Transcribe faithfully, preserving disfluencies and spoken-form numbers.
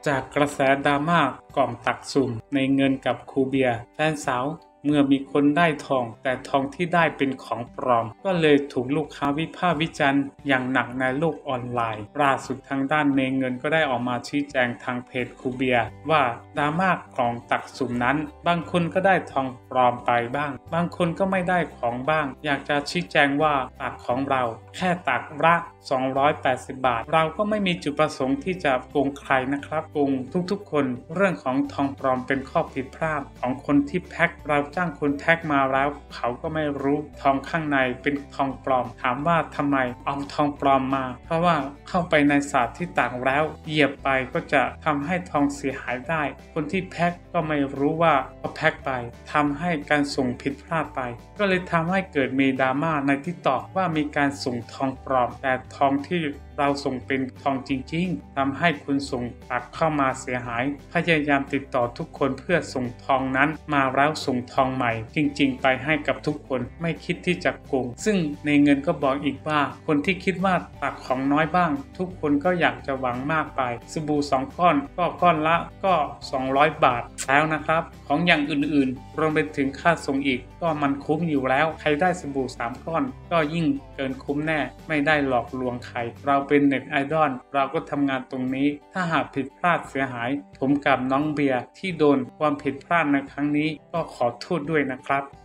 จากกระแสดราม่ากล่องตักสุ่มในเงินกับครูเบียร์แฟนสาวเมื่อมีคนได้ทองแต่ทองที่ได้เป็นของปลอมก็เลยถูกลูกค้าวิพากษ์วิจารณ์อย่างหนักในโลกออนไลน์ล่าสุดทางด้านเมเงินก็ได้ออกมาชี้แจงทางเพจครูเบียร์ว่าดราม่ากล่องตักสุ่มนั้นบางคนก็ได้ทองปลอมไปบ้างบางคนก็ไม่ได้ของบ้างอยากจะชี้แจงว่าตักของเราแค่ตักละสองร้อยแปดสิบบาทเราก็ไม่มีจุดประสงค์ที่จะโกงใครนะครับโกงทุกๆคนเรื่องของทองปลอมเป็นข้อผิดพลาดของคนที่แพ็คเราจ้างคนแพ็คมาแล้วเขาก็ไม่รู้ทองข้างในเป็นทองปลอมถามว่าทำไมเอาทองปลอมมาเพราะว่าเข้าไปในศาสตร์ที่ต่างแล้วเหยียบไปก็จะทำให้ทองเสียหายได้คนที่แพ็คก็ไม่รู้ว่าเขาแพ็คไปทำให้การส่งผิดพลาดไปก็เลยทำให้เกิดมีดราม่าในทิกตอกว่ามีการส่งทองปลอมแต่ทองที่เราส่งเป็นทองจริงๆทำให้คุณส่งตักเข้ามาเสียหายพยายามติดต่อทุกคนเพื่อส่งทองนั้นมาแล้วส่งทองใหม่จริงๆไปให้กับทุกคนไม่คิดที่จะโกงซึ่งในเงินก็บอกอีกว่าคนที่คิดว่าตักของน้อยบ้างทุกคนก็อยากจะหวังมากไปสบู่สองก้อนก็ก้อนละก็สองร้อยบาทแล้วนะครับของอย่างอื่นๆรวมไปถึงค่าส่งอีกก็มันคุ้มอยู่แล้วใครได้สบู่สามก้อนก็ยิ่งเกินคุ้มแน่ไม่ได้หลอกลวงใครเราเป็นเน็ตไอดอลเราก็ทำงานตรงนี้ถ้าหากผิดพลาดเสียหายผมกับน้องเบียร์ที่โดนความผิดพลาดในครั้งนี้ก็ขอโทษด้วยนะครับ